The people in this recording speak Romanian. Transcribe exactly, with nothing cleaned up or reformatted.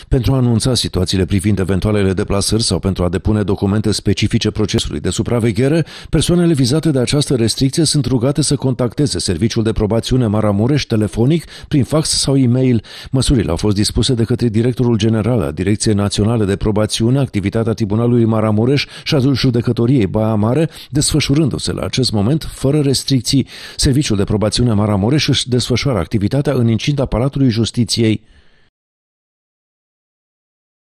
Pentru a anunța situațiile privind eventualele deplasări sau pentru a depune documente specifice procesului de supraveghere, persoanele vizate de această restricție sunt rugate să contacteze Serviciul de Probațiune Maramureș telefonic, prin fax sau e-mail. Măsurile au fost dispuse de către directorul general al Direcției Naționale de Probațiune, activitatea Tribunalului Maramureș și a Judecătoriei Baia Mare, desfășurându-se la acest moment fără restricții. Serviciul de Probațiune Maramureș își desfășoară activitatea în incinta Palatului Justiției.